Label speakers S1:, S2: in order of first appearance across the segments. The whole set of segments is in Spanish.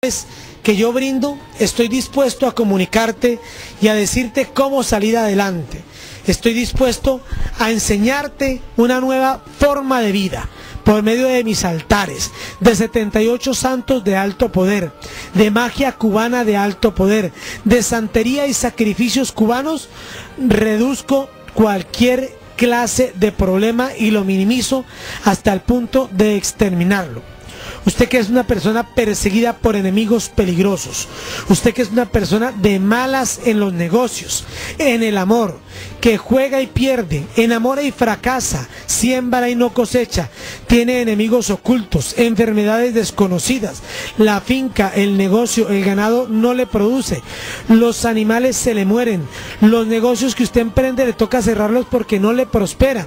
S1: que yo brindo, estoy dispuesto a comunicarte y a decirte cómo salir adelante. Estoy dispuesto a enseñarte una nueva forma de vida por medio de mis altares, de 78 santos de alto poder, de magia cubana de alto poder, de santería y sacrificios cubanos. Reduzco cualquier clase de problema y lo minimizo hasta el punto de exterminarlo. Usted que es una persona perseguida por enemigos peligrosos, usted que es una persona de malas en los negocios, en el amor, que juega y pierde, enamora y fracasa, siembra y no cosecha, tiene enemigos ocultos, enfermedades desconocidas, la finca, el negocio, el ganado no le produce, los animales se le mueren, los negocios que usted emprende le toca cerrarlos porque no le prosperan.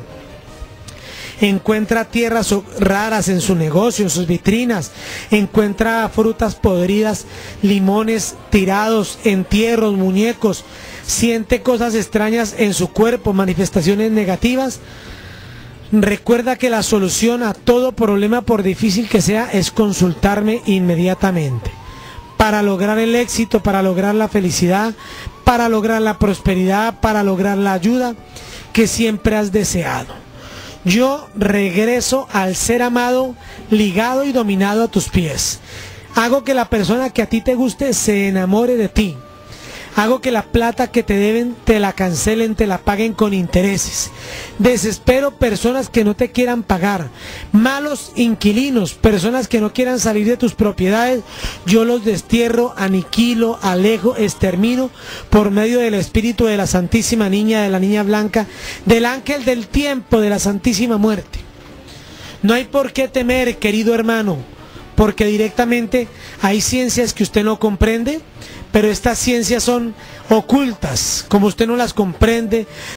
S1: Encuentra tierras raras en su negocio, en sus vitrinas, encuentra frutas podridas, limones tirados, entierros, muñecos, siente cosas extrañas en su cuerpo, manifestaciones negativas. Recuerda que la solución a todo problema, por difícil que sea, es consultarme inmediatamente. Para lograr el éxito, para lograr la felicidad, para lograr la prosperidad, para lograr la ayuda que siempre has deseado. Yo regreso al ser amado, ligado y dominado a tus pies. Hago que la persona que a ti te guste se enamore de ti. Hago que la plata que te deben te la cancelen, te la paguen con intereses. Desespero personas que no te quieran pagar. Malos inquilinos, personas que no quieran salir de tus propiedades. Yo los destierro, aniquilo, alejo, extermino por medio del espíritu de la Santísima Niña, de la Niña Blanca, del ángel del tiempo, de la Santísima Muerte. No hay por qué temer, querido hermano, porque directamente hay ciencias que usted no comprende, pero estas ciencias son ocultas, como usted no las comprende.